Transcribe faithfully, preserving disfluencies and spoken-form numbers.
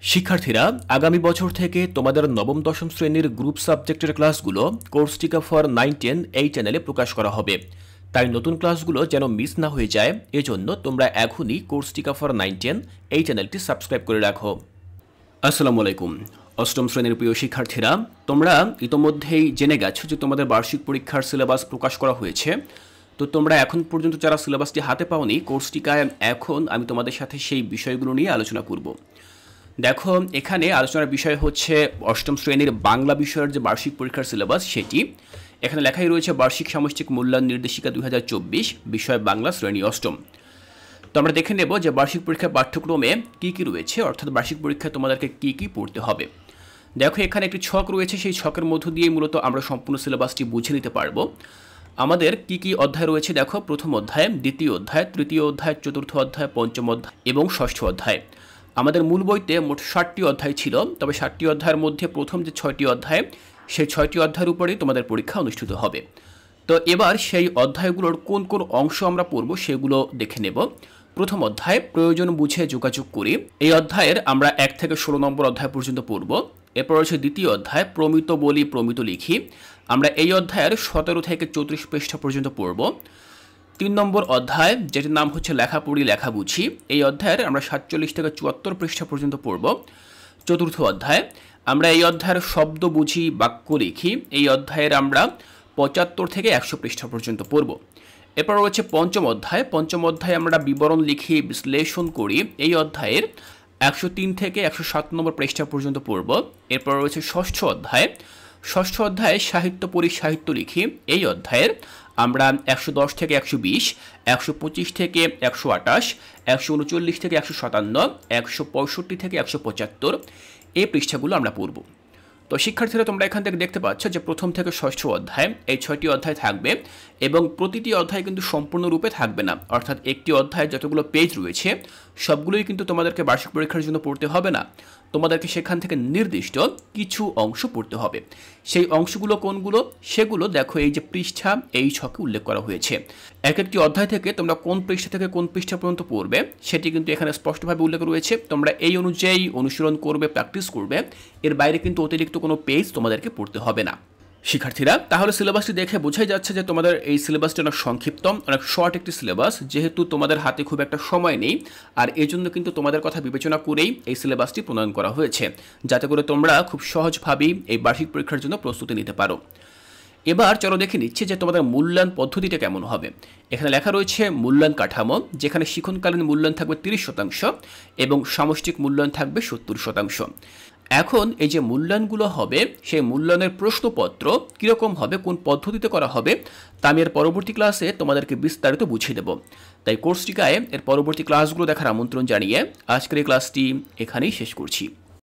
শিক্ষার্থীরা আগামী বছর থেকে তোমাদের নবম দশম শ্রেণীর গ্রুপ সাবজেক্টের ক্লাসগুলো কোর্সটিকা ফর নাইন টেন এই চ্যানেলে প্রকাশ করা হবে। তাই নতুন ক্লাসগুলো যেন মিস না হয়ে যায় এজন্য তোমরা এখনই কোর্সটিকা ফর নাইন টেন এই চ্যানেলটি সাবস্ক্রাইব করে রাখো। আসসালামু আলাইকুম। অষ্টম শ্রেণীর প্রিয় শিক্ষার্থীরা, তোমরা ইতোমধ্যেই জেনে গেছো যে তোমাদের বার্ষিক পরীক্ষার সিলেবাস প্রকাশ করা হয়েছে। তো তোমরা এখন পর্যন্ত যারা সিলেবাসটি হাতে পাওনি, কোর্সটিকায় এখন আমি তোমাদের সাথে সেই বিষয়গুলো নিয়ে আলোচনা করব। দেখো, এখানে আলোচনার বিষয় হচ্ছে অষ্টম শ্রেণীর বাংলা বিষয়ের যে বার্ষিক পরীক্ষার সিলেবাস সেটি। এখানে লেখাই রয়েছে বার্ষিক সামষ্টিক মূল্যায়ন নির্দেশিকা দুই হাজার চব্বিশ, বিষয় বাংলা, শ্রেণী অষ্টম। তো আমরা দেখে নেব যে বার্ষিক পরীক্ষার পাঠ্যক্রমে কী কী রয়েছে, অর্থাৎ বার্ষিক পরীক্ষায় তোমাদেরকে কী কী পড়তে হবে। দেখো, এখানে একটি ছক রয়েছে, সেই ছকের মধ্য দিয়ে মূলত আমরা সম্পূর্ণ সিলেবাসটি বুঝে নিতে পারবো। আমাদের কি কি অধ্যায় রয়েছে দেখো, প্রথম অধ্যায়, দ্বিতীয় অধ্যায়, তৃতীয় অধ্যায়, চতুর্থ অধ্যায়, পঞ্চম অধ্যায় এবং ষষ্ঠ অধ্যায়। আমাদের মূল বইতে মোট ষাটটি অধ্যায় ছিল, তবে ষাটটি অধ্যায়ের মধ্যে প্রথম যে ছয়টি অধ্যায়, সেই ছয়টি অধ্যায়ের উপরেই তোমাদের পরীক্ষা অনুষ্ঠিত হবে। তো এবার সেই অধ্যায়গুলোর কোন কোন অংশ আমরা পড়ব সেগুলো দেখে নেব। প্রথম অধ্যায়, প্রয়োজন বুঝে যোগাযোগ করি। এই অধ্যায়ের আমরা এক থেকে ষোলো নম্বর অধ্যায় পর্যন্ত পড়ব। এরপর রয়েছে দ্বিতীয় অধ্যায়, প্রমিত বলি প্রমিত লিখি। আমরা এই অধ্যায়ের সতেরো থেকে চৌত্রিশ পৃষ্ঠা পর্যন্ত পড়ব। তিন নম্বর অধ্যায়, যেটির নাম হচ্ছে লেখা পড়ি লেখা বুঝি, এই অধ্যায়ের আমরা সাতচল্লিশ থেকে চুয়াত্তর পৃষ্ঠা পর্যন্ত পড়ব। চতুর্থ অধ্যায়, আমরা এই অধ্যায়ের শব্দ বুঝি বাক্য লিখি। এই অধ্যায়ের আমরা পঁচাত্তর থেকে একশো পৃষ্ঠা পর্যন্ত পড়ব। এরপর রয়েছে পঞ্চম অধ্যায়। পঞ্চম অধ্যায়ে আমরা বিবরণ লিখি, বিশ্লেষণ করি। এই অধ্যায়ের একশো তিন থেকে একশো সাত নম্বর পৃষ্ঠা পর্যন্ত পড়ব। এরপর রয়েছে ষষ্ঠ অধ্যায়। ষষ্ঠ অধ্যায়ে সাহিত্য পড়ি সাহিত্য লিখি। এই অধ্যায়ের আমরা একশো দশ থেকে একশো বিশ, একশো পঁচিশ থেকে একশো আঠাশ, একশো উনচল্লিশ থেকে একশো সাতান্ন, একশো পঁয়ষট্টি থেকে একশো পঁচাত্তর এই পৃষ্ঠাগুলো আমরা পড়ব। তো শিক্ষার্থীরা, তোমরা এখান থেকে দেখতে পাচ্ছ যে প্রথম থেকে ষষ্ঠ অধ্যায় এই ছয়টি অধ্যায় থাকবে এবং প্রতিটি অধ্যায় কিন্তু সম্পূর্ণরূপে থাকবে না, অর্থাৎ একটি অধ্যায়ে যতগুলো পেজ রয়েছে সবগুলোই কিন্তু তোমাদেরকে বার্ষিক পরীক্ষার জন্য পড়তে হবে না। তোমাদেরকে সেখান থেকে নির্দিষ্ট কিছু অংশ পড়তে হবে। সেই অংশগুলো কোনগুলো সেগুলো দেখো, এই যে পৃষ্ঠা এই ছকে উল্লেখ করা হয়েছে। এক একটি অধ্যায় থেকে তোমরা কোন পৃষ্ঠা থেকে কোন পৃষ্ঠা পর্যন্ত পড়বে সেটি কিন্তু এখানে স্পষ্টভাবে উল্লেখ রয়েছে। তোমরা এই অনুযায়ী অনুশীলন করবে, প্র্যাকটিস করবে। এর বাইরে কিন্তু অতিরিক্ত কোনো পেজ তোমাদেরকে পড়তে হবে না। শিক্ষার্থীরা, তাহলে সিলেবাসটি দেখে বোঝাই যাচ্ছে যে তোমাদের এই সিলেবাসটি অনেক সংক্ষিপ্ত, অনেক শর্ট একটি সিলেবাস। যেহেতু তোমাদের হাতে খুব একটা সময় নেই, আর এই জন্য কিন্তু তোমাদের কথা বিবেচনা করেই এই সিলেবাসটি প্রণয়ন করা হয়েছে, যাতে করে তোমরা খুব সহজভাবেই এই বার্ষিক পরীক্ষার জন্য প্রস্তুতি নিতে পারো। এবার চলো দেখে নিচ্ছি যে তোমাদের মূল্যায়ন পদ্ধতিটা কেমন হবে। এখানে লেখা রয়েছে মূল্যায়ন কাঠামো, যেখানে শিক্ষণকালীন মূল্যায়ন থাকবে তিরিশ শতাংশ এবং সামষ্টিক মূল্যায়ন থাকবে সত্তর শতাংশ। এখন এই যে মূল্যায়নগুলো হবে, সেই মূল্যায়নের প্রশ্নপত্র কীরকম হবে, কোন পদ্ধতিতে করা হবে, তা আমি এর পরবর্তী ক্লাসে তোমাদেরকে বিস্তারিত বুঝিয়ে দেব। তাই কোর্সটিকায় এর পরবর্তী ক্লাসগুলো দেখার আমন্ত্রণ জানিয়ে আজকের এই ক্লাসটি এখানেই শেষ করছি।